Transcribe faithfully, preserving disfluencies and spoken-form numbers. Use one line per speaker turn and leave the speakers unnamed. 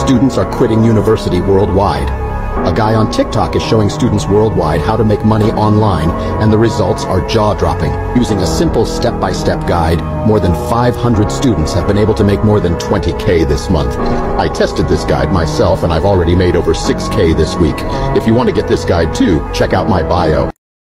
Students are quitting university worldwide. A guy on TikTok is showing students worldwide how to make money online, and the results are jaw-dropping. Using a simple step-by-step guide, more than five hundred students have been able to make more than twenty K this month. I tested this guide myself, and I've already made over six K this week. If you want to get this guide too, check out my bio.